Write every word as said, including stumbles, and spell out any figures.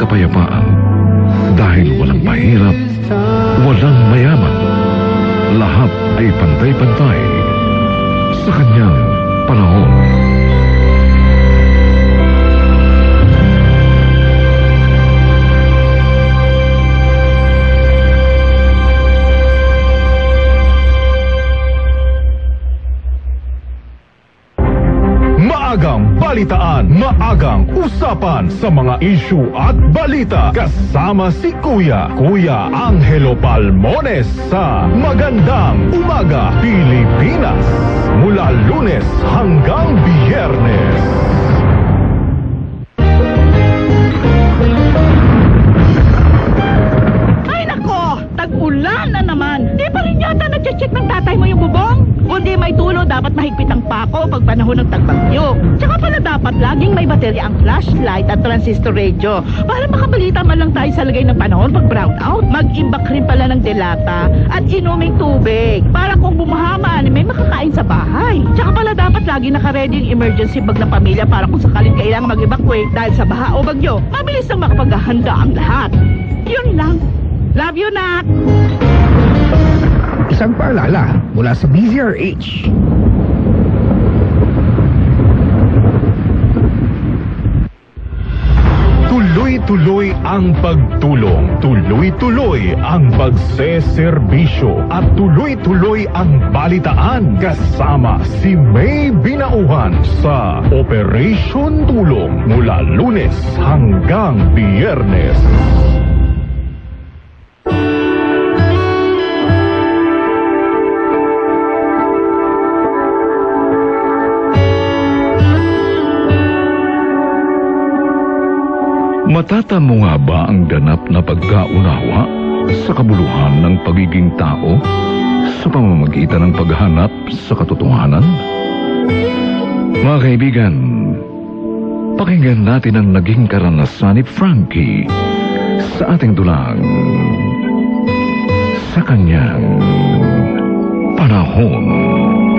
kapayapaan dahil walang mahirap, walang mayaman. Lahat ay pantay-pantay sa kanyang panahon. Maagang balitaan, maagang usapan sa mga issue at balita. Kasama si Kuya, Kuya Angelo Palmones sa Magandang Umaga Pilipinas. Mula Lunes hanggang Biyernes. Ay nako, tag-ulan na naman. Di pa rin yata nag-check ng tatay mo yung bubong? O di may tulo, dapat mahigpit ang pako pag panahon ng tagbagyo. Tsaka pala dapat laging may baterya ang flashlight at transistor radio para makabalita man lang tayo sa lagay ng panahon pag brownout. Mag-imbak rin pala ng delata at inuming tubig para kung bumahaman, may makakain sa bahay. Tsaka pala dapat lagi nakaready yung emergency bag ng pamilya para kung sakaling kailangan mag-evacuate dahil sa baha o bagyo, mabilis nang makapaghahanda ang lahat. Yun lang. Love you, Nak! Isang paalala mula sa D Z R H. Tuloy-tuloy ang pagtulong, tuloy-tuloy ang pagseserbisyo, at tuloy-tuloy ang balitaan kasama si May Binauhan sa Operation Tulong mula Lunes hanggang Biyernes. Matatamo nga ba ang ganap na pagkaunawa sa kabuluhan ng pagiging tao sa pamamagitan ng paghanap sa katotohanan? Mga kaibigan, pakinggan natin ang naging karanasan ni Frankie sa ating dulang sa kanyang panahon.